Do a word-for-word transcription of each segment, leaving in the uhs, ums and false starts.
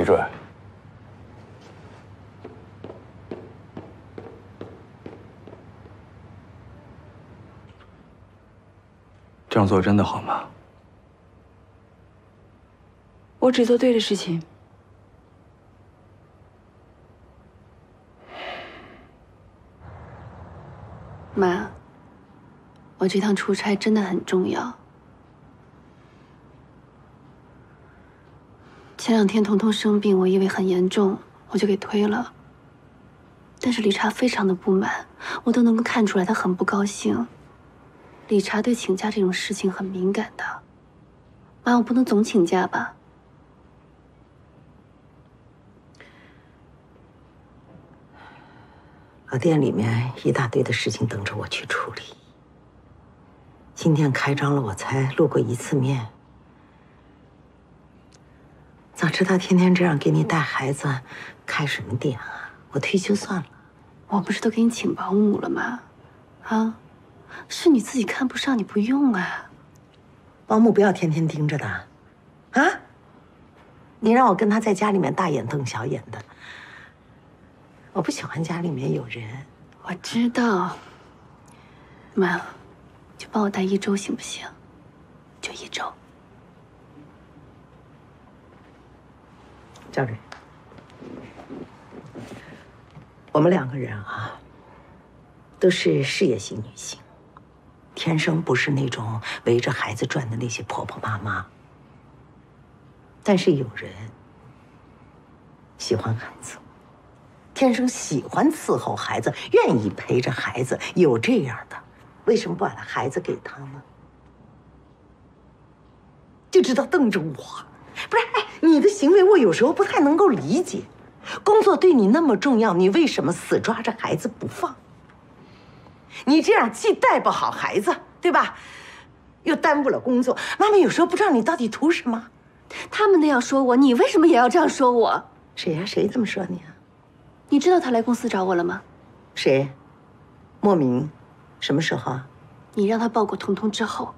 准。这样做真的好吗？ 我只做对的事情。妈，我这趟出差真的很重要。前两天彤彤生病，我以为很严重，我就给推了。但是理查非常的不满，我都能够看出来他很不高兴。理查对请假这种事情很敏感的。妈，我不能总请假吧？ 老店里面一大堆的事情等着我去处理。今天开张了，我才露过一次面。早知道天天这样给你带孩子，开什么店啊？我退休算了。 我不是都给你请保姆了吗？啊，是你自己看不上，你不用啊。 保姆不要天天盯着的，啊？你让我跟他在家里面大眼瞪小眼的，我不喜欢家里面有人。 我知道，妈，就帮我带一周行不行？就一周。 赵蕊，我们两个人啊，都是事业型女性，天生不是那种围着孩子转的那些婆婆妈妈。但是有人喜欢孩子，天生喜欢伺候孩子，愿意陪着孩子，有这样的，为什么不把孩子给他呢？就知道瞪着我，不是？哎，你的行为我有时候不太能够理解。工作对你那么重要，你为什么死抓着孩子不放？你这样既带不好孩子，对吧？又耽误了工作。妈妈有时候不知道你到底图什么。 他们那样说我，你为什么也要这样说我？ 谁呀？谁这么说你啊？ 你知道他来公司找我了吗？ 谁？莫名？什么时候啊？ 你让他抱过彤彤之后。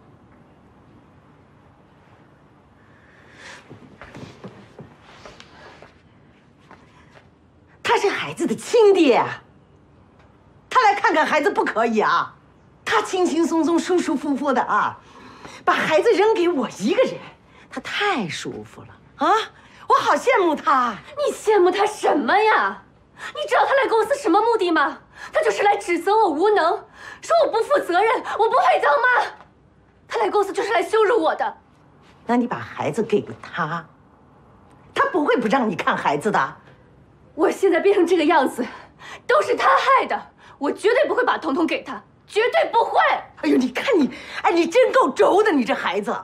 他是孩子的亲爹，他来看看孩子不可以啊？他轻轻松松、舒舒服服的啊，把孩子扔给我一个人，他太舒服了啊！我好羡慕他。 你羡慕他什么呀？你知道他来公司什么目的吗？他就是来指责我无能，说我不负责任，我不配当妈。他来公司就是来羞辱我的。 那你把孩子给他，他不会不让你看孩子的。 我现在变成这个样子，都是他害的。我绝对不会把彤彤给他，绝对不会。 哎呦，你看你，哎，你真够轴的，你这孩子。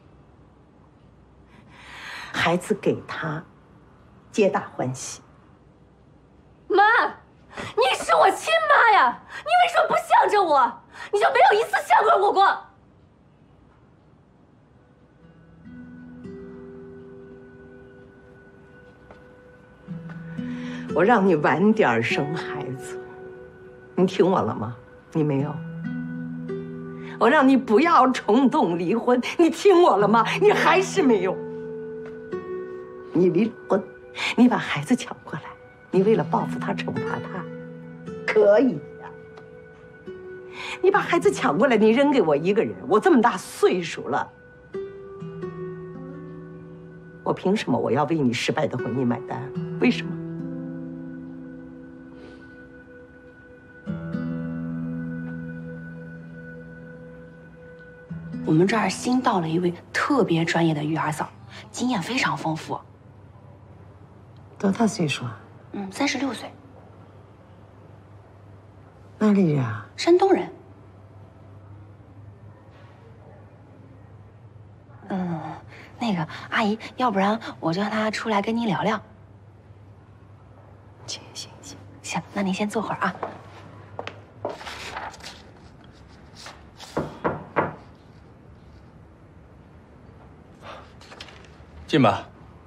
孩子给他，皆大欢喜。 妈，你是我亲妈呀！你为什么不向着我？你就没有一次向过我过？ 我让你晚点生孩子，你听我了吗？你没有。我让你不要冲动离婚，你听我了吗？你还是没有。你离了婚，你把孩子抢过来，你为了报复他、惩罚他，可以呀。你把孩子抢过来，你扔给我一个人，我这么大岁数了，我凭什么我要为你失败的婚姻买单？为什么？ 我们这儿新到了一位特别专业的育儿嫂，经验非常丰富。 多大岁数啊？ 嗯，三十六岁。 哪里人啊？ 山东人。嗯，那个阿姨，要不然我就让她出来跟您聊聊。 行行行， 行，那您先坐会儿啊。 进吧。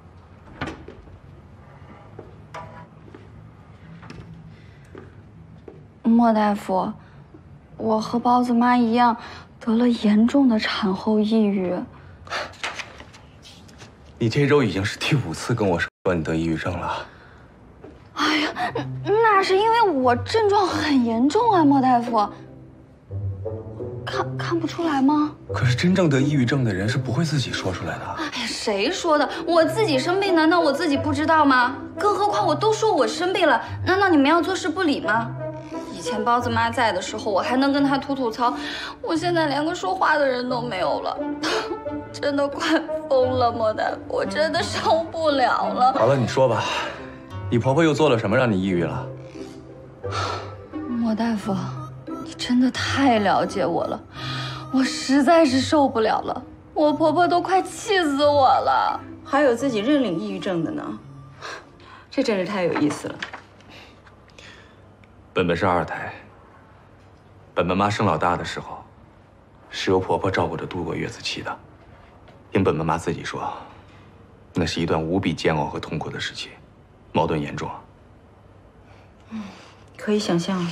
莫大夫，我和包子妈一样，得了严重的产后抑郁。 你这周已经是第五次跟我说。 说你得抑郁症了。 哎呀，那是因为我症状很严重啊，莫大夫。看看不出来吗？ 可是真正得抑郁症的人是不会自己说出来的。 哎呀，谁说的？我自己生病，难道我自己不知道吗？更何况我都说我生病了，难道你们要坐视不理吗？以前包子妈在的时候，我还能跟她吐吐槽，我现在连个说话的人都没有了，真的快疯了，莫大夫，我真的受不了了。 好了，你说吧，你婆婆又做了什么让你抑郁了？ 莫大夫，你真的太了解我了，我实在是受不了了，我婆婆都快气死我了。 还有自己认领抑郁症的呢，这真是太有意思了。 本本是二胎，本本妈生老大的时候，是由婆婆照顾着度过月子期的。听本本妈自己说，那是一段无比煎熬和痛苦的时期，矛盾严重。 嗯，可以想象。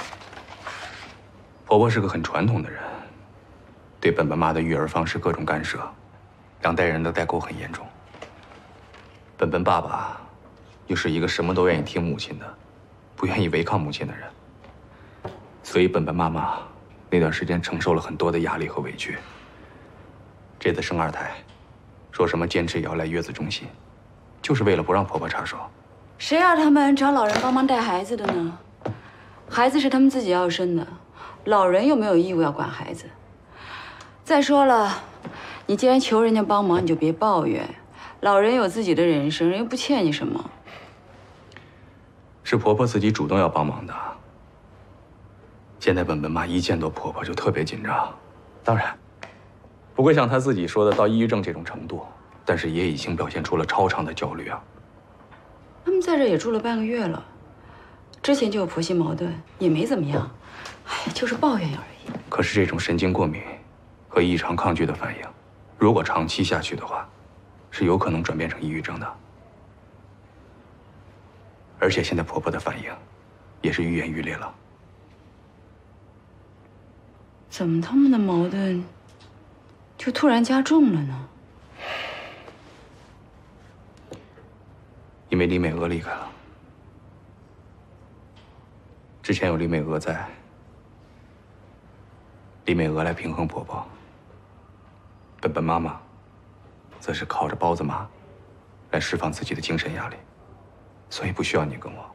婆婆是个很传统的人，对本本妈的育儿方式各种干涉，两代人的代沟很严重。本本爸爸又是一个什么都愿意听母亲的，不愿意违抗母亲的人，所以本本妈妈那段时间承受了很多的压力和委屈。这次生二胎，说什么坚持也要来月子中心，就是为了不让婆婆插手。 谁让他们找老人帮忙带孩子的呢？孩子是他们自己要生的，老人又没有义务要管孩子。再说了，你既然求人家帮忙，你就别抱怨。老人有自己的人生，人又不欠你什么。 是婆婆自己主动要帮忙的。现在本本妈一见到婆婆就特别紧张，当然不会像她自己说的到抑郁症这种程度，但是也已经表现出了超常的焦虑啊。 他们在这也住了半个月了，之前就有婆媳矛盾，也没怎么样，哎，就是抱怨而已。 可是这种神经过敏和异常抗拒的反应，如果长期下去的话，是有可能转变成抑郁症的。而且现在婆婆的反应也是愈演愈烈了。 怎么他们的矛盾就突然加重了呢？ 因为李美娥离开了，之前有李美娥在，李美娥来平衡婆婆，本本妈妈则是靠着包子妈来释放自己的精神压力，所以不需要你跟我。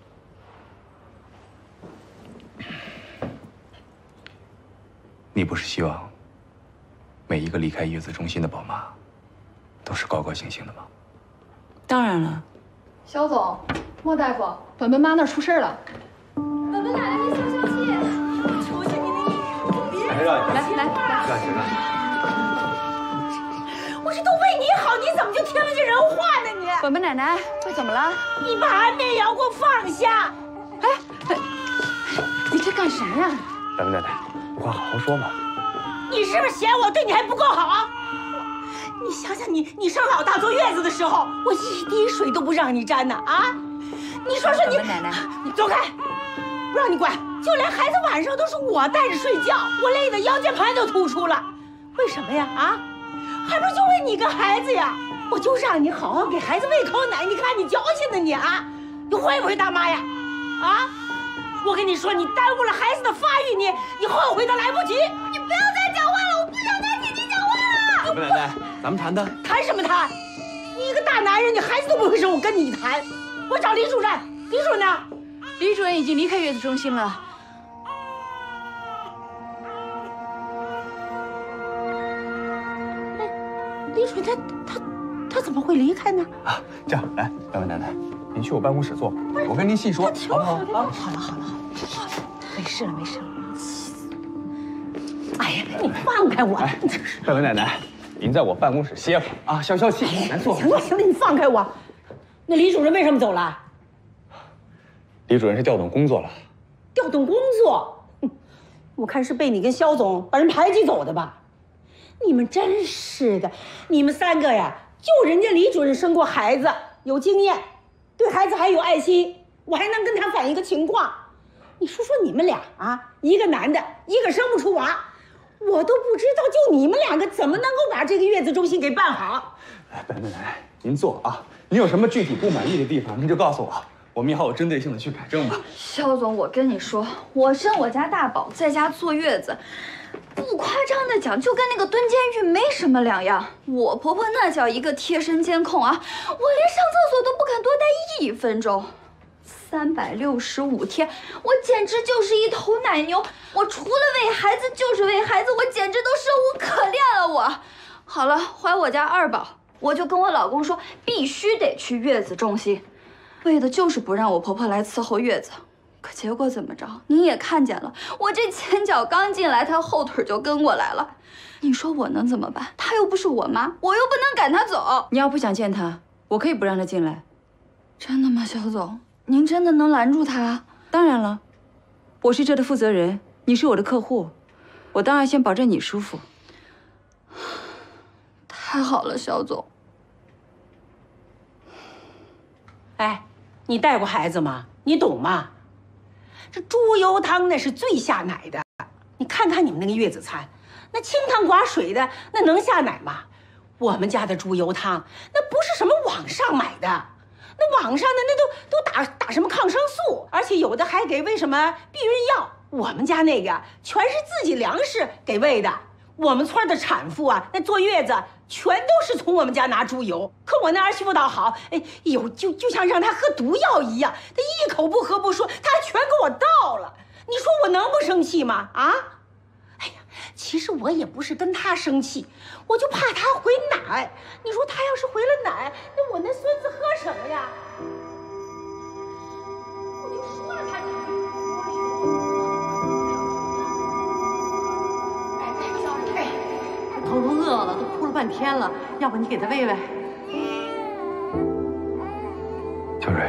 你不是希望每一个离开月子中心的宝妈都是高高兴兴的吗？ 当然了。 肖总，莫大夫，本本妈那儿出事了。 本本奶奶，您消消气。 求求你的意思，别让来来来， 让谁让？ 我这都为你好，你怎么就听了这人话呢你？ 本本奶奶，这怎么了？ 你把安眠药给我放下！ 哎，哎你这干什么呀？ 本本奶奶，有话好好说嘛。 你是不是嫌我对你还不够好？你想想你，你生老大坐月子的时候，我一滴水都不让你沾呢啊！你说说你， 本本奶奶， 你走开，不让你管，就连孩子晚上都是我带着睡觉，我累得腰间盘都突出了，为什么呀？啊，还不是就为你个孩子呀！我就让你好好给孩子喂口奶，你看你矫情的你啊，你会不会当妈呀？啊！我跟你说，你耽误了孩子的发育，你你后悔都来不及。你不要再讲话了，我不想再听你讲话了。 本本奶奶，咱们谈谈。 谈什么谈？你一个大男人，你孩子都不会生，我跟你谈。我找李主任，李主任呢？ 李主任已经离开月子中心了。 李主任他他他怎么会离开呢？ 啊，这样来，本本奶奶，您去我办公室坐，我跟您细说，好不好？啊， 好了好了好了，没事了没事了。哎呀，你放开我！ 哎，本本奶奶，您在我办公室歇会儿啊，消消气，来坐。 行了行了，你放开我。那李主任为什么走了？ 李主任是调动工作了。 调动工作？哼，我看是被你跟肖总把人排挤走的吧？你们真是的，你们三个呀，就人家李主任生过孩子，有经验，对孩子还有爱心，我还能跟他反映个情况。你说说你们俩啊，一个男的，一个生不出娃， 我都不知道，就你们两个怎么能够把这个月子中心给办好？ 哎，本本奶奶，您坐啊。您有什么具体不满意的地方，您就告诉我，我们以后有针对性的去改正吧。 肖总，我跟你说，我生我家大宝在家坐月子，不夸张的讲，就跟那个蹲监狱没什么两样。我婆婆那叫一个贴身监控啊，我连上厕所都不敢多待一分钟。三百六十五天，我简直就是一头奶牛。我除了喂孩子就是喂孩子，我简直都生无可恋了。我，好了，怀我家二宝，我就跟我老公说，必须得去月子中心，为的就是不让我婆婆来伺候月子。可结果怎么着？您也看见了，我这前脚刚进来，她后腿就跟过来了。你说我能怎么办？她又不是我妈，我又不能赶她走。 你要不想见她，我可以不让她进来。 真的吗，肖总？您真的能拦住她？ 当然了，我是这的负责人，你是我的客户，我当然先保证你舒服。 太好了，肖总。 哎，你带过孩子吗？你懂吗？这猪油汤那是最下奶的。你看看你们那个月子餐，那清汤寡水的，那能下奶吗？我们家的猪油汤那不是什么网上买的。那网上的那都都打打什么抗生素，而且有的还给喂什么避孕药。我们家那个全是自己粮食给喂的。我们村的产妇啊，那坐月子全都是从我们家拿猪油。可我那儿媳妇倒好，哎，有就就像让她喝毒药一样，她一口不喝不说，她还全给我倒了。你说我能不生气吗？啊？哎呀，其实我也不是跟她生气，我就怕她回奶。你说她要是回了奶，那我那孙子喝什么呀？我就说了她几句。哎，彤彤饿了，都哭了半天了，要不你给她喂喂？ 小蕊，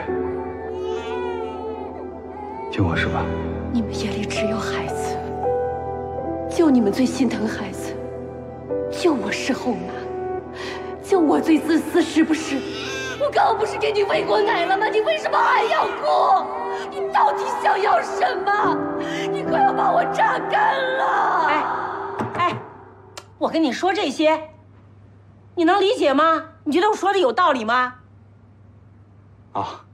听我说， 你们眼里只有孩子，就你们最心疼孩子，就我是后妈，就我最自私，是不是？我刚刚不是给你喂过奶了吗？你为什么还要哭？你到底想要什么？你快要把我榨干了！ 哎，哎，我跟你说这些，你能理解吗？你觉得我说的有道理吗？ 啊，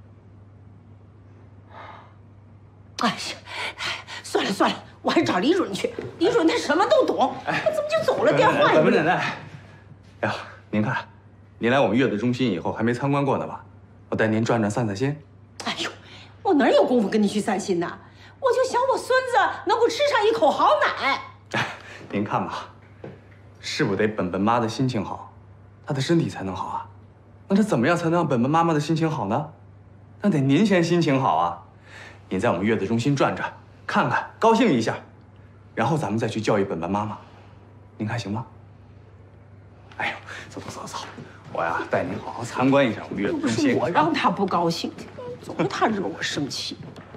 哎呀，算了算了，我还找李准去。李准他什么都懂，他怎么就走了？电话也不本本奶奶，哎呀，您看，您来我们月子中心以后还没参观过呢吧？我带您转转散散心。 哎呦，我哪有功夫跟你去散心呢？我就想我孙子能够吃上一口好奶。 哎，您看吧，是不是得本本妈的心情好，她的身体才能好啊？那她怎么样才能让本本妈妈的心情好呢？那得您先心情好啊！您在我们月子中心转转，看看，高兴一下，然后咱们再去教育本本妈妈，您看行吗？哎呦，走走走走，我呀带您好好参观一下我们月子不中心。 是我让他不高兴，总是他惹我生气。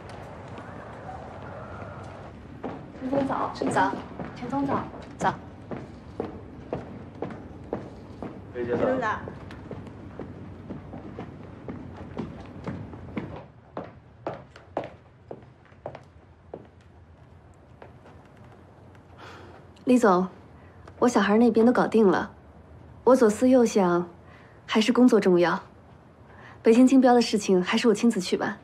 陈总早，早，陈总早，早。 魏姐早。 李总，我小孩那边都搞定了，我左思右想，还是工作重要。北京竞标的事情还是我亲自去吧。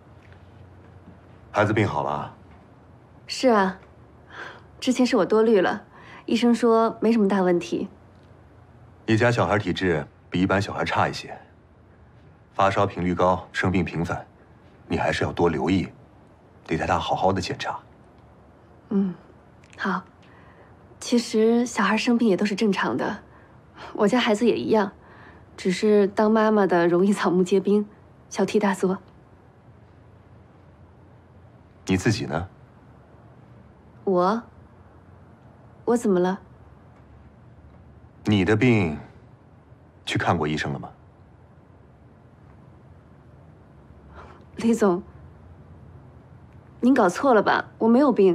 孩子病好了？ 是啊，之前是我多虑了，医生说没什么大问题。 你家小孩体质比一般小孩差一些，发烧频率高，生病频繁，你还是要多留意，得带他好好的检查。 嗯，好。其实小孩生病也都是正常的，我家孩子也一样，只是当妈妈的容易草木皆兵，小题大做。 你自己呢？ 我？我怎么了？ 你的病，去看过医生了吗？ 李总，您搞错了吧？我没有病。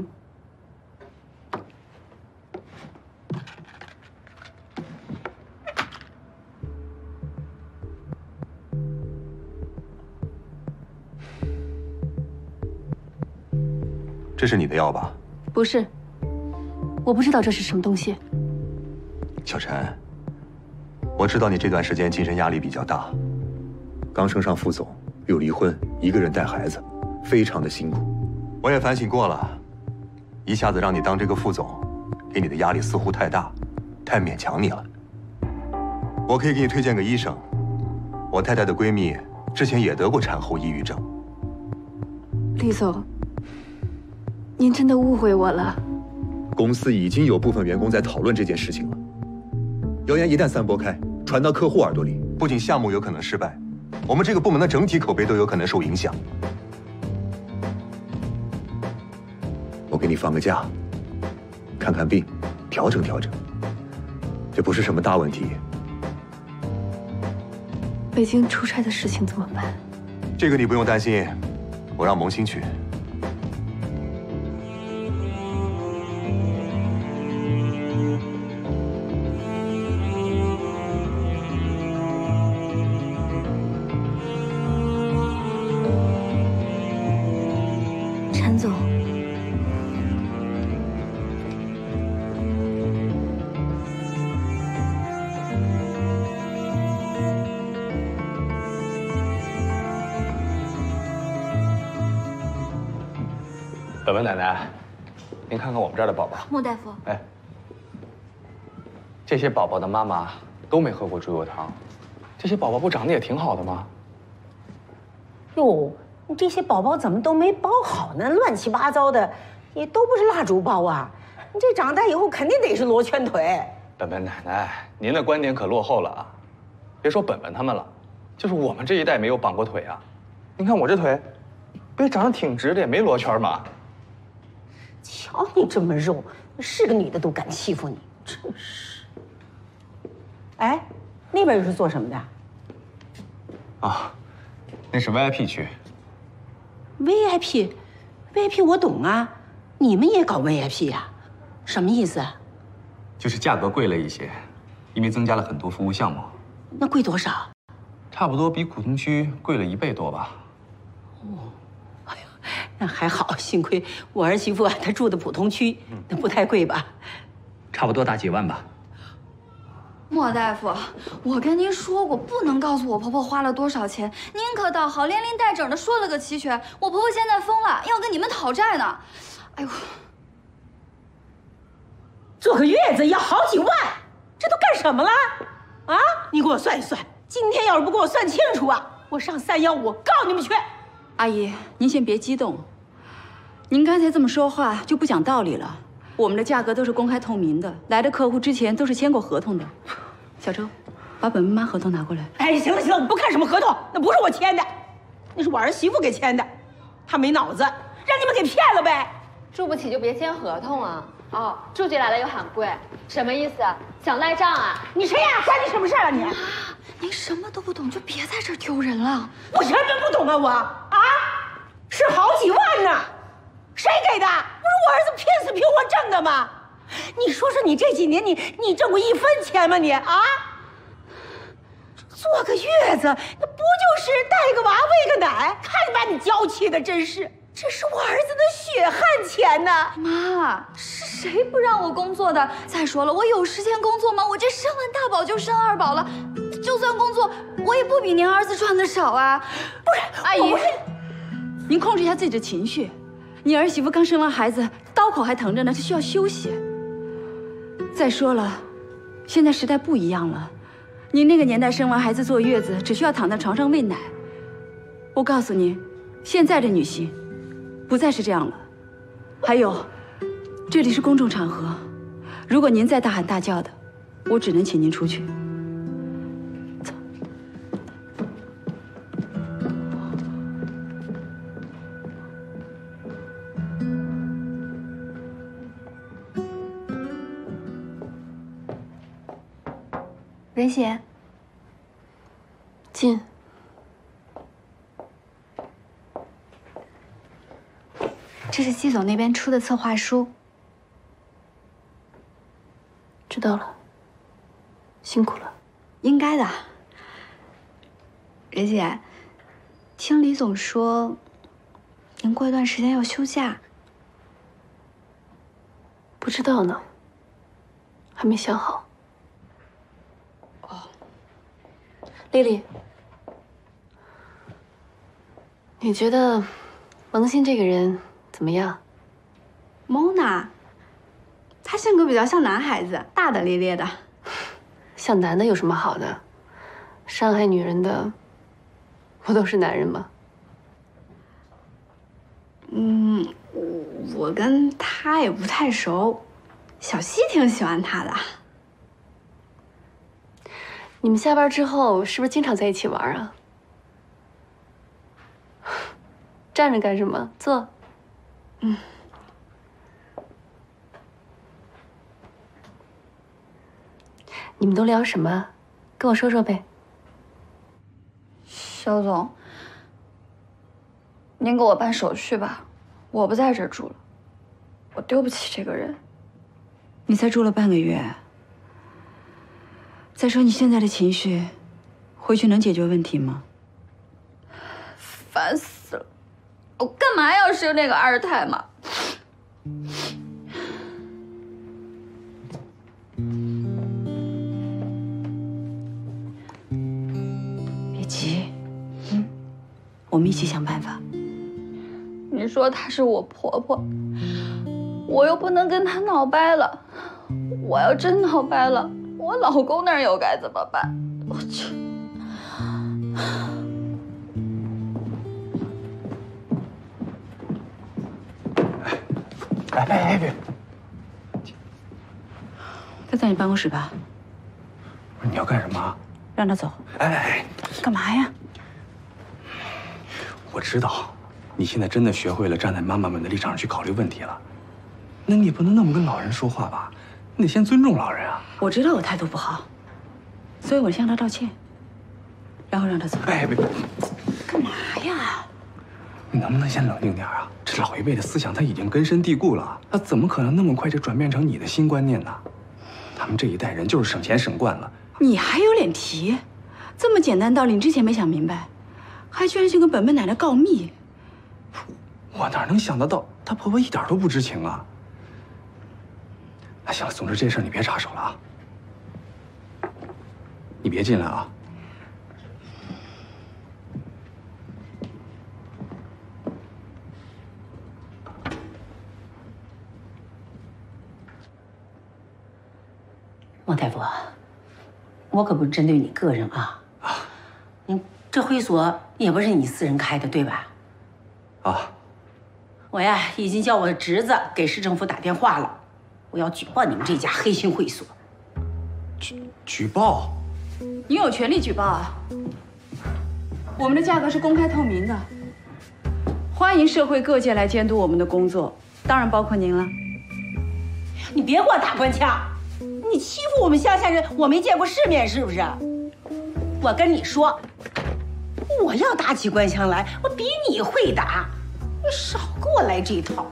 这是你的药吧？ 不是， 我不知道这是什么东西。 小陈，我知道你这段时间精神压力比较大，刚升上副总，又离婚，一个人带孩子，非常的辛苦。我也反省过了，一下子让你当这个副总，给你的压力似乎太大，太勉强你了。我可以给你推荐个医生，我太太的闺蜜之前也得过产后抑郁症。 厉总，您真的误会我了。 公司已经有部分员工在讨论这件事情了，谣言一旦散播开，传到客户耳朵里，不仅项目有可能失败，我们这个部门的整体口碑都有可能受影响。我给你放个假，看看病，调整调整，这不是什么大问题。 北京出差的事情怎么办？ 这个你不用担心，我让萌新去。 陈总， 本本奶奶，您看看我们这儿的宝宝。 莫大夫， 哎，这些宝宝的妈妈都没喝过猪油汤，这些宝宝不长得也挺好的吗？ 哟，你这些宝宝怎么都没包好呢？乱七八糟的，也都不是蜡烛包啊！你这长大以后肯定得是罗圈腿。 本本奶奶，您的观点可落后了啊！别说本本他们了，就是我们这一代没有绑过腿啊。您看我这腿，不也长得挺直的，也没罗圈吗？ 瞧你这么肉，是个女的都敢欺负你，真是。哎，那边又是做什么的？ 啊，那是 V I P 区。 V I P，V I P 我懂啊，你们也搞 V I P 呀？什么意思啊？ 就是价格贵了一些，因为增加了很多服务项目。 那贵多少？ 差不多比普通区贵了一倍多吧。 哦，哎呀，那还好，幸亏我儿媳妇啊，她住的普通区，那不太贵吧？ 差不多大几万吧。 莫大夫，我跟您说过，不能告诉我婆婆花了多少钱。您可倒好，连拎带整的说了个齐全。我婆婆现在疯了，要跟你们讨债呢。哎呦， 坐个月子要好几万，这都干什么了？啊！你给我算一算，今天要是不给我算清楚啊，我上三幺五告你们去。 阿姨，您先别激动，您刚才这么说话就不讲道理了。我们的价格都是公开透明的，来的客户之前都是签过合同的。小周，把本本妈合同拿过来。 哎，行了行了，我不看什么合同，那不是我签的，那是我儿媳妇给签的，她没脑子，让你们给骗了呗。 住不起就别签合同啊！哦，住进来了又喊贵，什么意思？想赖账啊？ 你谁呀？关你什么事啊你？ 妈，您什么都不懂，就别在这儿丢人了。 我什么不懂啊我？啊，是好几万呢，谁给的？不是我儿子拼死拼活挣的吗？你说说你这几年你你挣过一分钱吗你啊？坐个月子，那不就是带个娃喂个奶？看你把你娇气的，真是。这是我儿子的血汗钱呢！ 妈，是谁不让我工作的？再说了，我有时间工作吗？我这生完大宝就生二宝了，就算工作，我也不比您儿子赚的少啊！ 不是， 阿姨，您控制一下自己的情绪。你儿媳妇刚生完孩子，刀口还疼着呢，她需要休息。再说了，现在时代不一样了，您那个年代生完孩子坐月子，只需要躺在床上喂奶。我告诉您，现在的女性不再是这样了。还有，这里是公众场合，如果您再大喊大叫的，我只能请您出去。走。 任贤，进。 这是季总那边出的策划书。 知道了，辛苦了。 应该的。任姐，听李总说，您过一段时间要休假。 不知道呢， 还没想好。哦，丽丽，你觉得蒙欣这个人怎么样？ 蒙娜，他性格比较像男孩子，大大咧咧的。 像男的有什么好的？伤害女人的，不都是男人吗？ 嗯，我跟他也不太熟，小西挺喜欢他的。 你们下班之后是不是经常在一起玩啊？站着干什么？坐。嗯。你们都聊什么？跟我说说呗。 肖总，您给我办手续吧，我不在这儿住了，我丢不起这个人。 你才住了半个月，再说你现在的情绪，回去能解决问题吗？ 烦死了！我干嘛要生这个二胎嘛？ 别急，嗯，我们一起想办法。 你说她是我婆婆，我又不能跟她闹掰了。我要真闹掰了，我老公那儿又该怎么办？我去！ 哎哎哎别！ 他在你办公室吧？ 不是你要干什么？ 让他走。 哎哎， 干嘛呀？ 我知道，你现在真的学会了站在妈妈们的立场上去考虑问题了。那你也不能那么跟老人说话吧？你得先尊重老人啊。 我知道我态度不好，所以我向他道歉，然后让他走。 哎别别！ 干嘛呀？ 你能不能先冷静点啊？这老一辈的思想他已经根深蒂固了，他怎么可能那么快就转变成你的新观念呢？他们这一代人就是省钱省惯了。 你还有脸提？这么简单道理，你之前没想明白，还居然去跟本本奶奶告密。 我哪能想得到，她婆婆一点都不知情啊。那行了，总之这事儿你别插手了啊。你别进来啊。 莫大夫，我可不是针对你个人啊。啊，你这会所也不是你私人开的，对吧？ 啊， 我呀已经叫我侄子给市政府打电话了，我要举报你们这家黑心会所。 举举报？ 你有权利举报啊！我们的价格是公开透明的，欢迎社会各界来监督我们的工作，当然包括您了。 你别给我打官腔！你欺负我们乡下人，我没见过世面是不是？我跟你说，我要打起官腔来，我比你会打，你少给我来这一套。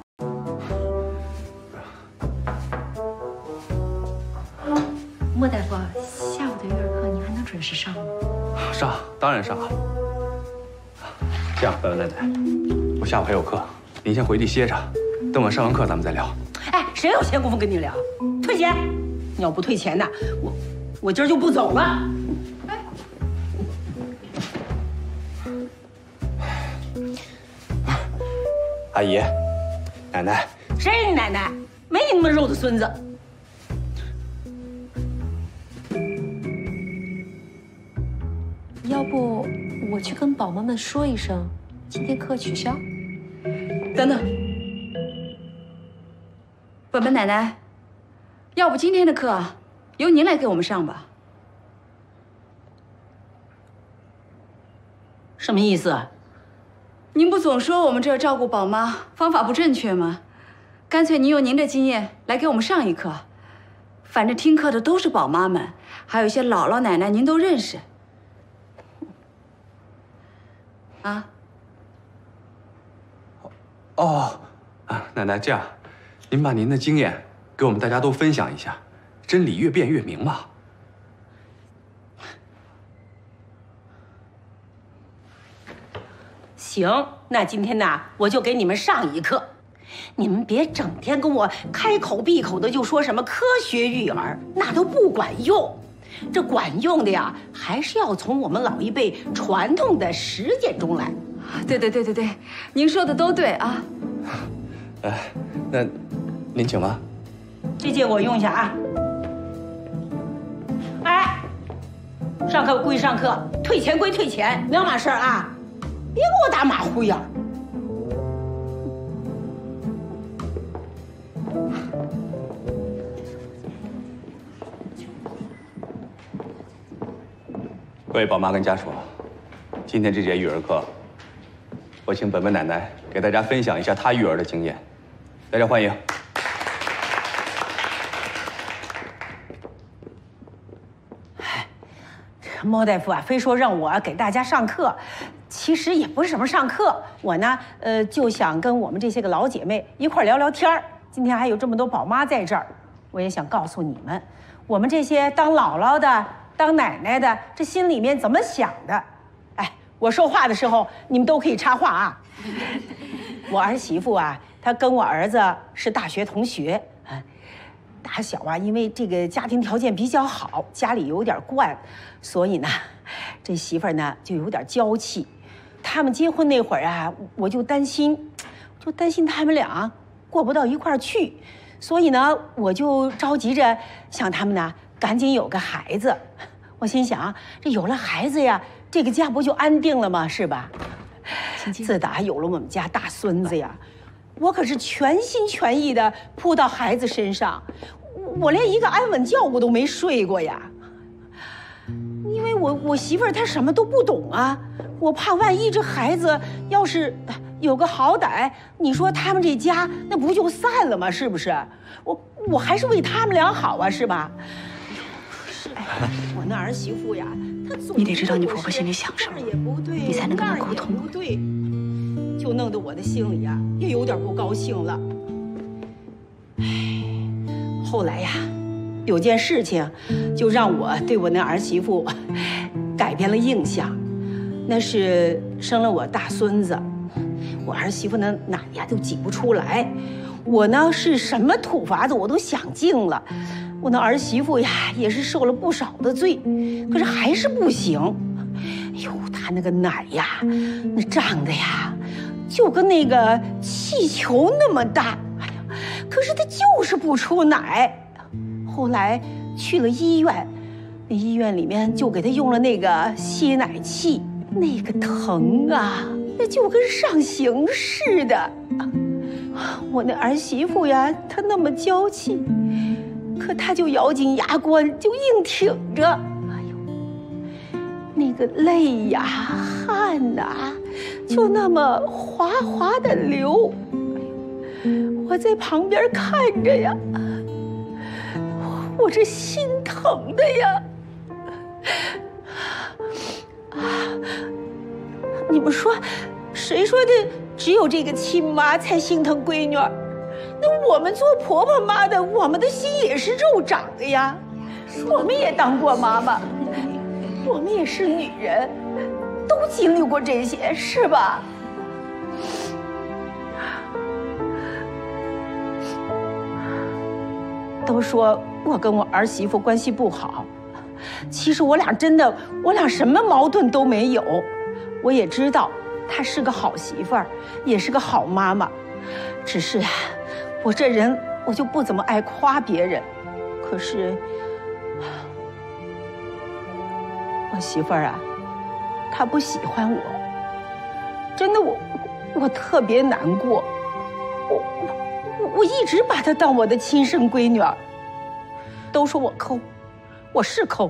莫大夫，下午的育儿课你还能准时上吗？ 上，当然上。这样，本本奶奶，我下午还有课，您先回去歇着，等我上完课咱们再聊。 哎，谁有闲工夫跟你聊？退钱！你要不退钱呢，我我今儿就不走了。 哎，阿姨，奶奶， 谁是你奶奶？没你那么肉的孙子。 要不我去跟宝妈们说一声，今天课取消。 等等，本本奶奶。要不今天的课由您来给我们上吧？ 什么意思？ 您不总说我们这儿照顾宝妈方法不正确吗？干脆您用您的经验来给我们上一课。反正听课的都是宝妈们，还有一些姥姥奶奶，您都认识。啊？ 哦，啊，奶奶，这样，您把您的经验给我们大家都分享一下，真理越辩越明嘛。 行，那今天呢，我就给你们上一课。 你们别整天跟我开口闭口的就说什么科学育儿，那都不管用。这管用的呀，还是要从我们老一辈传统的实践中来。 对对对对对，您说的都对啊。 哎，那您请吧。 这借我用一下啊。哎，上课归上课，退钱归退钱，两码事儿啊！别给我打马虎眼儿。 各位宝妈跟家属，今天这节育儿课，我请本本奶奶给大家分享一下她育儿的经验，大家欢迎。 莫大夫啊，非说让我给大家上课，其实也不是什么上课，我呢，呃，就想跟我们这些个老姐妹一块聊聊天儿。今天还有这么多宝妈在这儿，我也想告诉你们，我们这些当姥姥的、当奶奶的，这心里面怎么想的？哎，我说话的时候，你们都可以插话啊。我儿媳妇啊，她跟我儿子是大学同学啊。打小啊，因为这个家庭条件比较好，家里有点惯，所以呢，这媳妇儿呢就有点娇气。他们结婚那会儿啊，我就担心，就担心他们俩过不到一块儿去，所以呢，我就着急着想他们呢赶紧有个孩子。我心想，这有了孩子呀，这个家不就安定了吗？是吧？自打有了我们家大孙子呀，我可是全心全意的扑到孩子身上，我连一个安稳觉我都没睡过呀。因为我我媳妇儿她什么都不懂啊，我怕万一这孩子要是有个好歹，你说他们这家那不就散了吗？是不是？我我还是为他们俩好啊，是吧？是，我那儿媳妇呀，她总你得知道你婆婆心里想什么，你才能跟她沟通。 不对，就弄得我的心里呀也有点不高兴了。唉，后来呀，有件事情就让我对我那儿媳妇改变了印象，那是生了我大孙子，我儿媳妇那奶呀都挤不出来，我呢是什么土法子我都想尽了，我那儿媳妇呀也是受了不少的罪，可是还是不行。哎呦，她那个奶呀，那胀的呀，就跟那个气球那么大，哎呀，可是她就是不出奶。后来去了医院，那医院里面就给她用了那个吸奶器，那个疼啊，那就跟上刑似的。我那儿媳妇呀，她那么娇气，可她就咬紧牙关，就硬挺着。哎呦，那个泪呀、汗呐，就那么哗哗的流。哎呦，我在旁边看着呀，我这心疼的呀。啊，你们说，谁说的只有这个亲妈才心疼闺女儿？那我们做婆婆妈的，我们的心也是肉长的呀。我们也当过妈妈，我们也是女人，都经历过这些，是吧？都说我跟我儿媳妇关系不好，其实我俩真的，我俩什么矛盾都没有。我也知道她是个好媳妇儿，也是个好妈妈，只是呀，我这人我就不怎么爱夸别人。可是我媳妇儿啊，她不喜欢我，真的我我特别难过。我我我一直把她当我的亲生闺女儿。都说我抠，我是抠。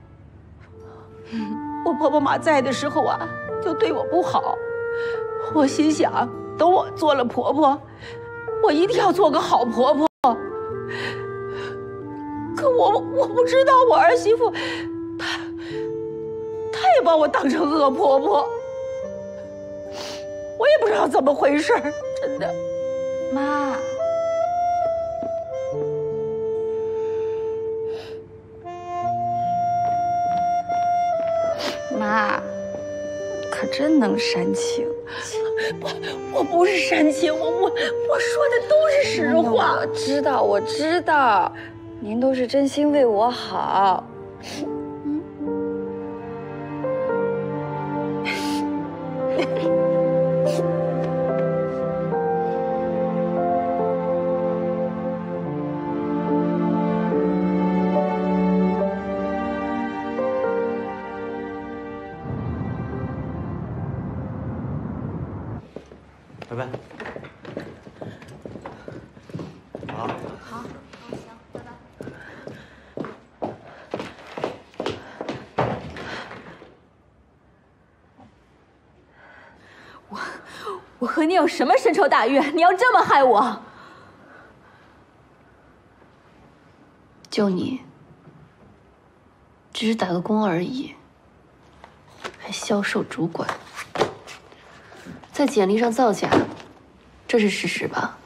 我婆婆妈在的时候啊，就对我不好。我心想，等我做了婆婆，我一定要做个好婆婆。可我我不知道我儿媳妇，她她也把我当成恶婆婆。我也不知道怎么回事，真的。 妈。妈，可真能煽情。 我我不是煽情，我我我说的都是实话。 我知道，我知道，您都是真心为我好。嗯。 拜拜。好。好， 好，行，拜拜。我我和你有什么深仇大怨？你要这么害我？ 就你，只是打个工而已，还销售主管。在简历上造假，这是事实吧？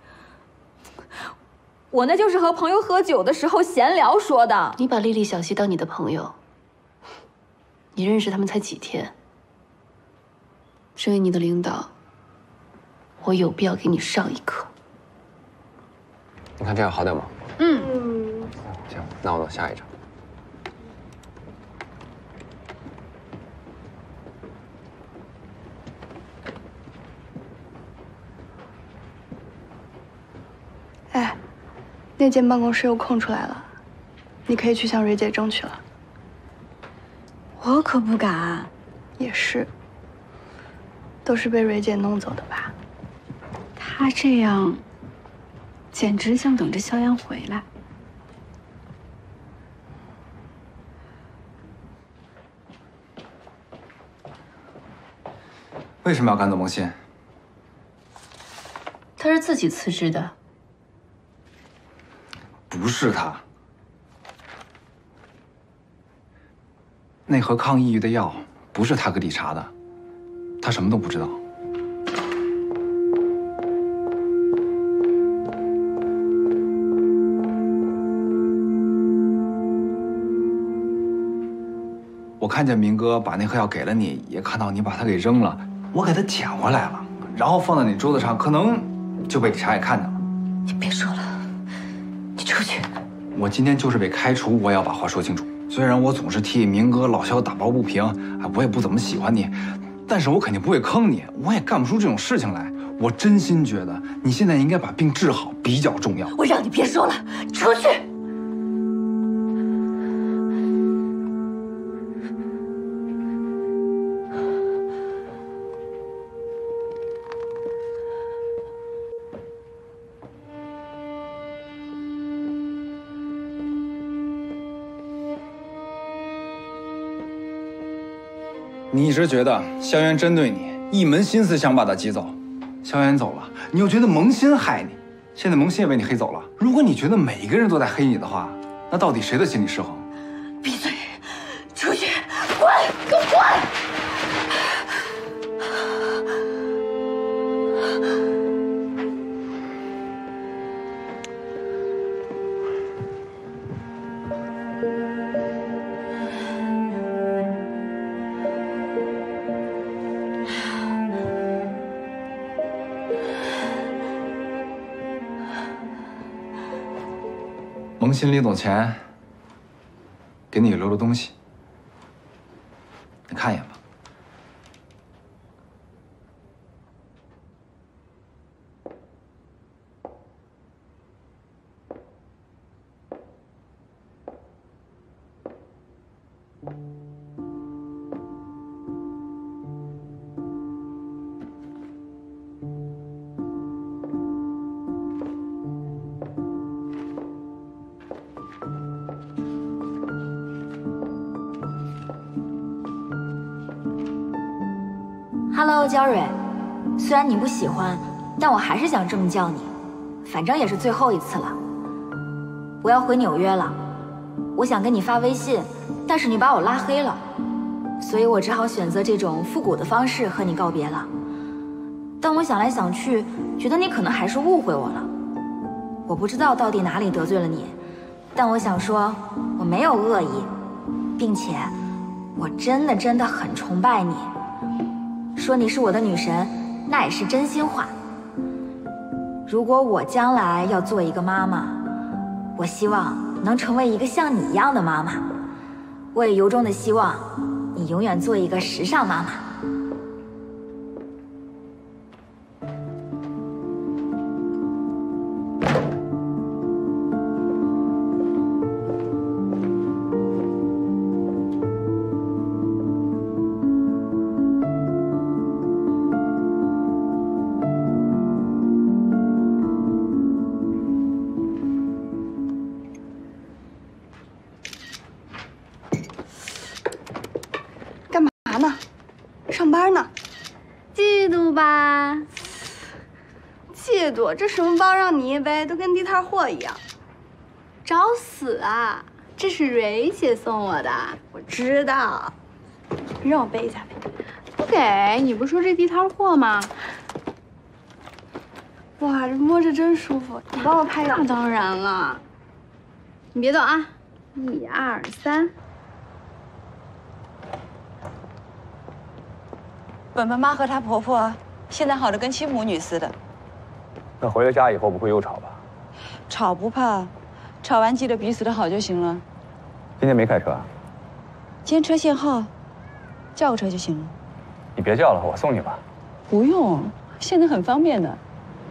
我那就是和朋友喝酒的时候闲聊说的。 你把丽丽、小溪当你的朋友，你认识他们才几天？身为你的领导，我有必要给你上一课。 你看这样好点吗？ 嗯。 行，那我走下一场。 哎，那间办公室又空出来了，你可以去向蕊姐争取了。 我可不敢。 也是，都是被蕊姐弄走的吧？ 她这样，简直像等着肖央回来。 为什么要赶走孟欣？ 他是自己辞职的。 不是他，那盒抗抑郁的药不是他给理查的，他什么都不知道。我看见明哥把那盒药给了你，也看到你把它给扔了，我给他捡回来了，然后放在你桌子上，可能就被理查也看见了。 你别说了。出去！ 我今天就是被开除，我也要把话说清楚。虽然我总是替明哥、老肖打抱不平，哎，我也不怎么喜欢你，但是我肯定不会坑你，我也干不出这种事情来。我真心觉得你现在应该把病治好比较重要。 我让你别说了，出去！ 你一直觉得萧元针对你，一门心思想把他挤走。萧元走了，你又觉得蒙心害你，现在蒙心也被你黑走了。如果你觉得每一个人都在黑你的话，那到底谁的心理失衡？ 闭嘴！出去！滚！给我滚！ 蒙心临走前，给你留了东西，你看一眼吧。 Hello， 焦蕊，虽然你不喜欢，但我还是想这么叫你，反正也是最后一次了。我要回纽约了，我想跟你发微信，但是你把我拉黑了，所以我只好选择这种复古的方式和你告别了。但我想来想去，觉得你可能还是误会我了。我不知道到底哪里得罪了你，但我想说，我没有恶意，并且我真的真的很崇拜你。说你是我的女神， 那也是真心话。如果我将来要做一个妈妈，我希望能成为一个像你一样的妈妈。我也由衷的希望你永远做一个时尚妈妈。 上班呢， 嫉妒吧？ 嫉妒？这什么包让你一背，都跟地摊货一样。 找死啊！这是蕊姐送我的， 我知道。让我背一下呗。 不给，你不是说这地摊货吗？ 哇，这摸着真舒服。你帮我拍个。 那当然了。你别动啊！一二三。 本本妈和她婆婆现在好的跟亲母女似的。 那回了家以后不会又吵吧？ 吵不怕，吵完记得彼此的好就行了。 今天没开车啊？ 今天车限号，叫个车就行了。 你别叫了，我送你吧。 不用，现在很方便的。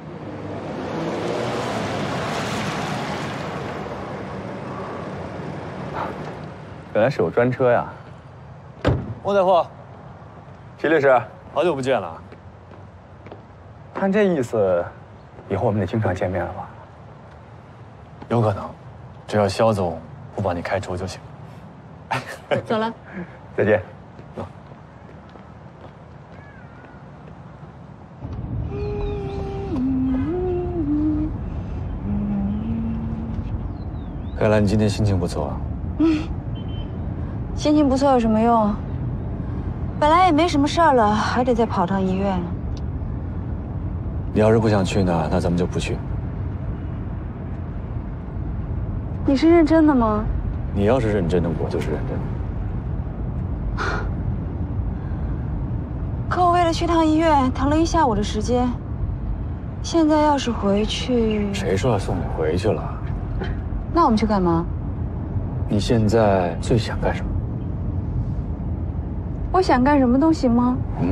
原来是有专车呀。 莫大夫， 齐律师， 好久不见了。 看这意思，以后我们得经常见面了吧？ 有可能，只要肖总不帮你开除就行。 走了， 再见。 看来你今天心情不错。 嗯，心情不错有什么用？本来也没什么事儿了，还得再跑趟医院。 你要是不想去呢，那咱们就不去。 你是认真的吗？ 你要是认真的，我就是认真的。 可我为了去趟医院，腾了一下午的时间。现在要是回去， 谁说要送你回去了？ 那我们去干嘛？ 你现在最想干什么？ 我想干什么都行吗？ 嗯。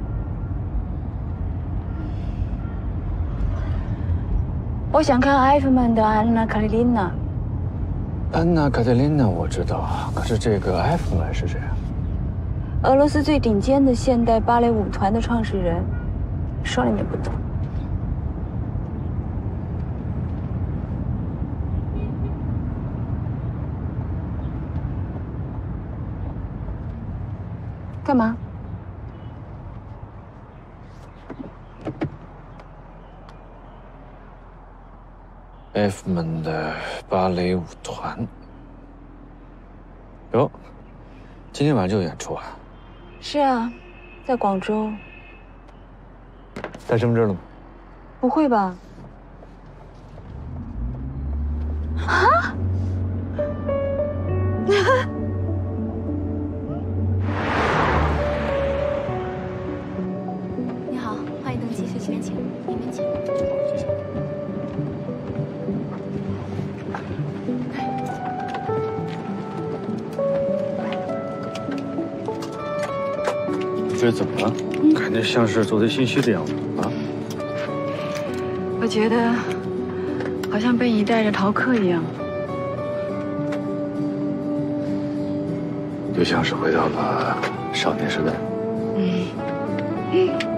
我想看埃弗曼的《安娜·卡列琳娜》。 安娜·卡列琳娜我知道，可是这个埃弗曼是谁啊？ 俄罗斯最顶尖的现代芭蕾舞团的创始人，说了你也不懂。干嘛？ 埃弗曼的芭蕾舞团。哟，今天晚上就有演出啊？ 是啊，在广州。 带身份证了吗？ 不会吧？啊！ 你好，欢迎登记，里面请，里面请。 谢谢。这怎么了？感觉像是做贼心虚的样子啊！ 我觉得好像被你带着逃课一样， 就像是回到了少年时代。 嗯。